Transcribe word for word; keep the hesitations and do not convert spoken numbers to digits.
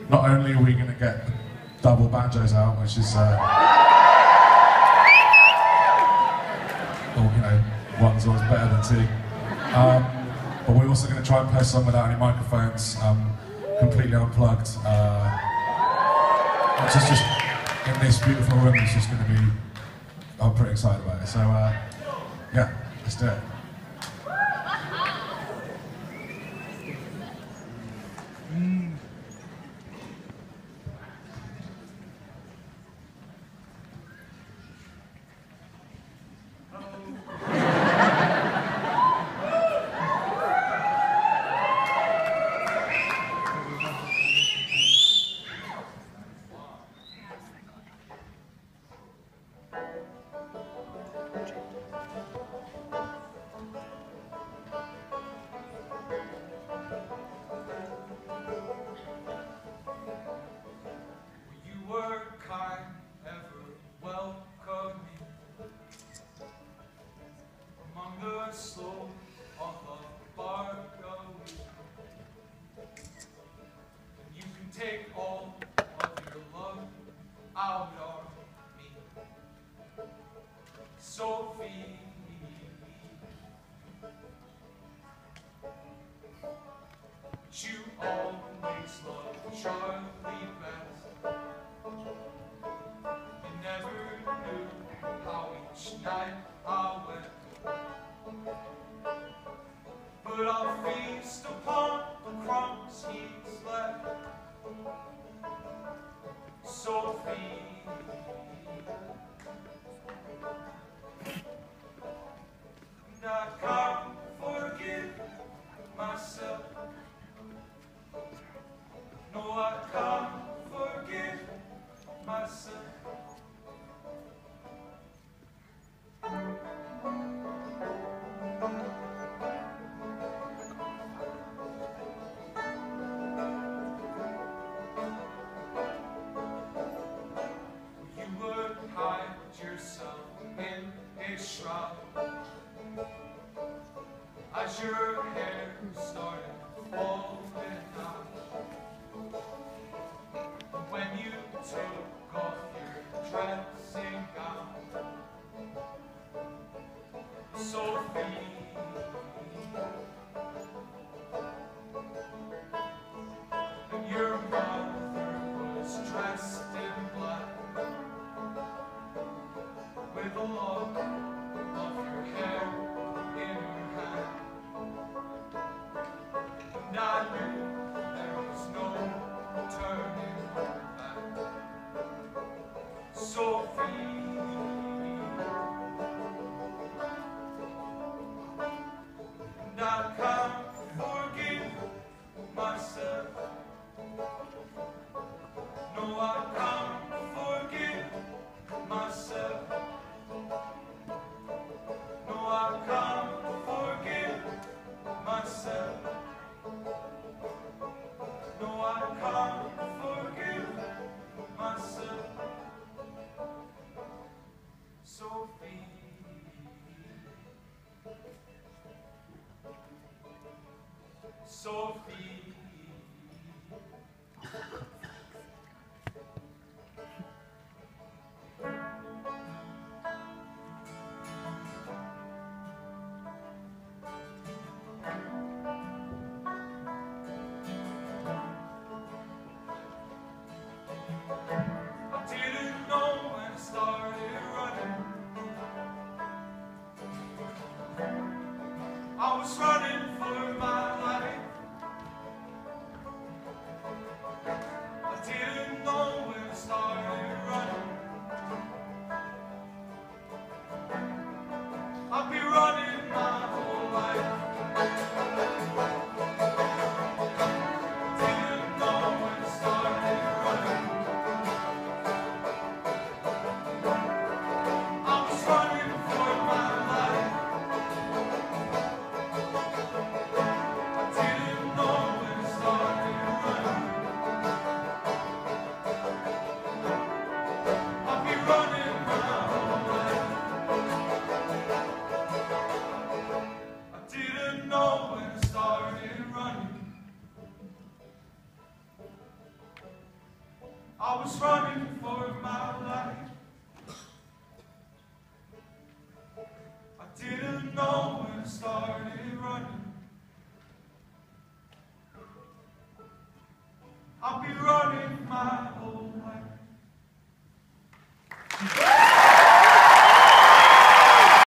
not only are we going to get double banjos out, which is, uh, or, you know, one's always better than two, um, but we're also going to try and play a song without any microphones, um, completely unplugged, uh, which is just, in this beautiful room, it's just going to be, I'm pretty excited about it. So, uh, yeah, let's do it. Slow of a bark away. And you can take all of your love out of me, Sophie. But you always loved Charlie best. You never knew how each night I went. But I'll feast upon the crumbs he's left, Sophie. And I can't forgive myself. No, I can't forgive myself. Yourself in a shroud as your hair started falling out. When you took off your dressing gown, Sophie. And your mother was dressed in black, with a lock of your hair in her hand. And I knew there was no turning back, Sophie. And I can't forgive myself. No, I can't forgive myself. No, I can't forgive myself. No, I can't forgive myself. Sophie. Sophie. I was running for my life, I was running for my life.